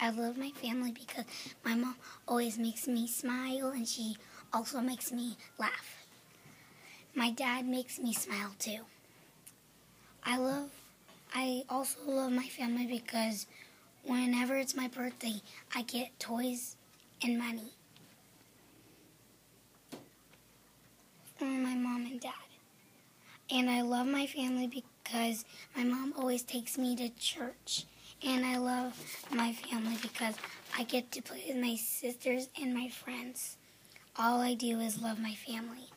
I love my family because my mom always makes me smile and she also makes me laugh. My dad makes me smile too. I also love my family because whenever it's my birthday, I get toys and money from my mom and dad. And I love my family because my mom always takes me to church. And I love my family because I get to play with my sisters and my friends. All I do is love my family.